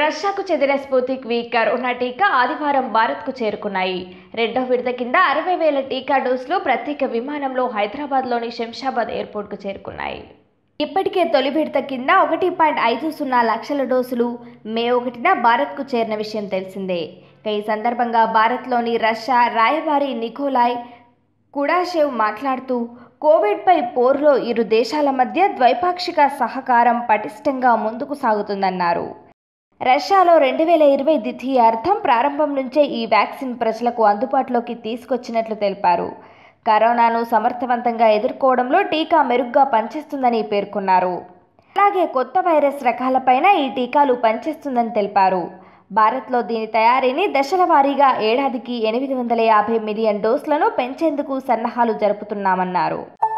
రష్యాకు చెందిన స్పుత్నిక్ వి కరోనా టీకా ఆదివారం భారత్కు చేరుకున్నాయి. రెండో విడత కింద 60,000 టీకా డోసులు ప్రత్యేక విమానంలో హైదరాబాద్లోని శంషాబాద్ ఎయిర్పోర్ట్కు చేరుకున్నాయి. ఇప్పటికే తొలి విడత కింద 1.50 లక్షల డోసులు మే 1న భారత్కు చేరిన విషయం తెలిసిందే. ఈ సందర్భంగా భారత్లోని రష్యా రాయబారి నికోలాయ్ కుడాషెవ్ మాట్లాడుతూ కోవిడ్పై పోరులో ఇరు దేశాల మధ్య ద్వైపాక్షిక సహకారం పటిష్టంగా ముందుకు సాగుతుందన్నారు. రష్యాలో 2020 ద్వితీయార్థం ప్రారంభం నుంచే ఈ వ్యాక్సిన్ ప్రజలకు అందుబాటులోకి తీసుకొచ్చినట్లు తెలిపారు. కరోనాను సమర్థవంతంగా ఎదుర్కోవడంలో టీకా మెరుగ్గా పనిచేస్తుందని పేర్కొన్నారు. అలాగే కొత్త వైరస్ రకాలపైన ఈ టీకాలు పనిచేస్తుందని తెలిపారు. భారత్లో దీని తయారీని దశల వారీగా ఏడాదికి 850 మిలియన్ డోసులను పెంచేందుకు సన్నాహాలు జరుపుతున్నామన్నారు.